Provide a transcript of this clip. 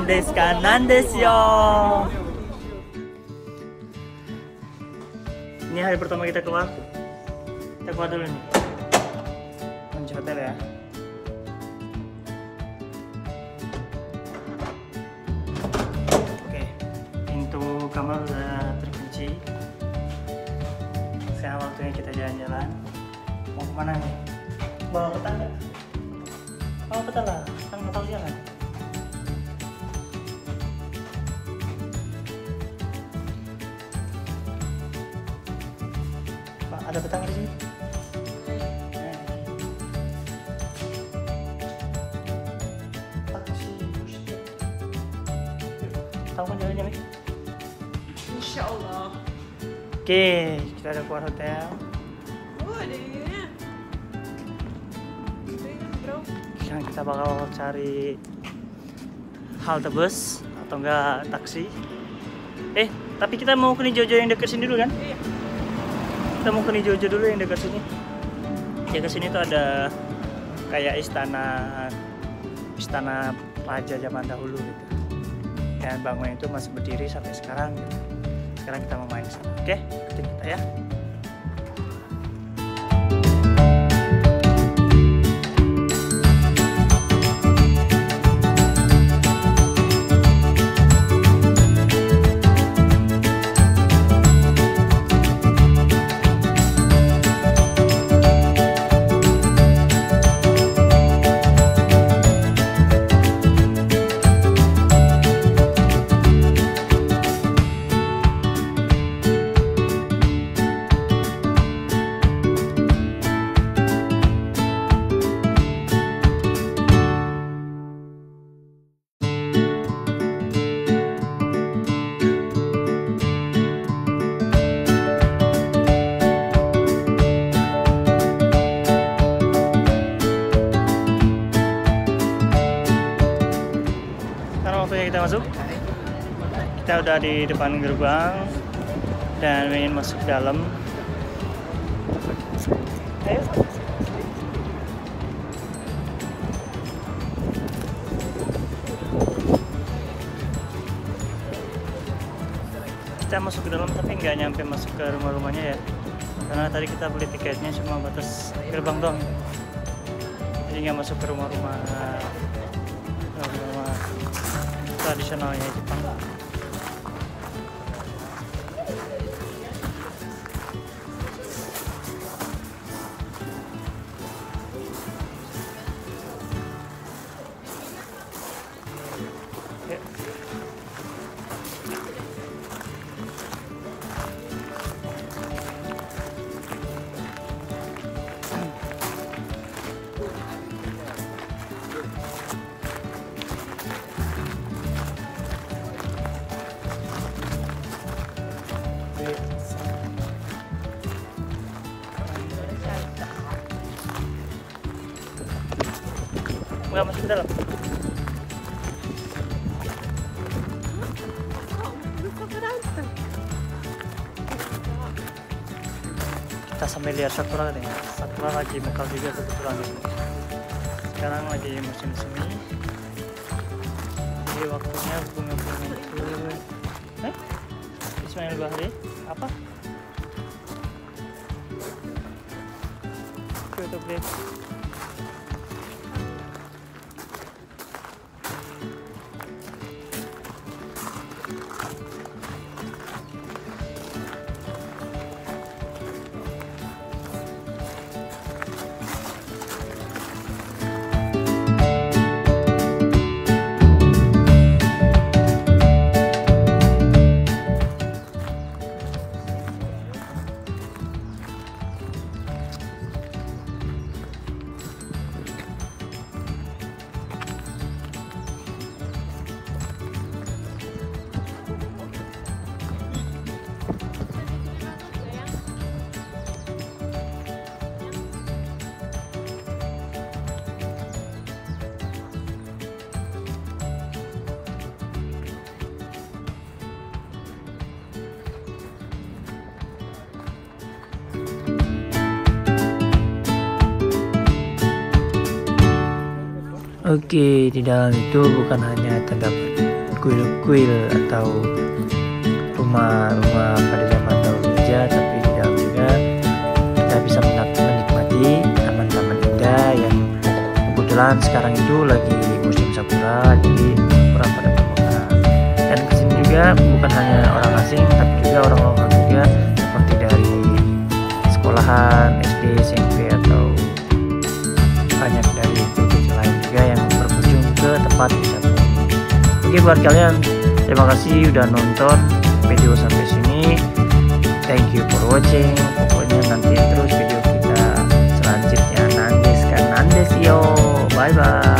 desu ka? Nan desu yo. Ini hari pertama kita keluar. Kita keluar dulu nih. Menuju hotel ya. Oke, pintu kamar udah terkunci. Sekarang waktunya kita jalan-jalan. Mau kemana nih? Bawa peta nggak? Bawa peta lah, kan nggak tahu jalan. Pak, ada peta nggak di sini? Tahu kan jalannya nih? Insya Allah. Oke, kita udah keluar hotel. Oh, ada ini. Bro. Sekarang kita bakal cari halte bus atau enggak taksi. Tapi kita mau ke Nijojo yang dekat sini dulu kan? Iya. Kita mau ke Nijojo dulu yang dekat sini. Dekat sini tuh ada kayak istana raja zaman dahulu gitu. Dan bangunan itu masih berdiri sampai sekarang gitu. Sekarang kita mau main ke sana. Oke, ikutin kita ya. Waktunya kita masuk. Kita udah di depan gerbang dan ingin masuk ke dalam. Ayo. Kita masuk ke dalam tapi nggak nyampe masuk ke rumah-rumahnya ya, karena tadi kita beli tiketnya cuma batas gerbang doang, jadi nggak masuk ke rumah-rumah tradisionalnya Jepang. Nggak masuk ke dalam. Kita sambil lihat sakura nih. Sakura lagi mekar juga kebetulan. Sekarang lagi musim semi. Jadi waktunya bunga-bunga itu. Ismail Bahri apa? Kyoto Grape. Oke, di dalam itu bukan hanya terdapat kuil-kuil atau rumah-rumah pada zaman dahulu aja, tapi di dalam juga kita bisa menikmati taman-taman indah yang kebetulan sekarang itu lagi musim sakura, jadi kurang pada bermekaran. Dan kesini juga bukan hanya orang asing, tapi juga orang lokal juga, seperti dari sekolahan SD, SMP, atau banyak dari provinsi lain juga yang berkunjung ke tempat wisata ini. Oke, buat kalian, terima kasih udah nonton video sampai sini. Thank you for watching. Pokoknya nanti terus video kita selanjutnya. Nandes yo, bye bye.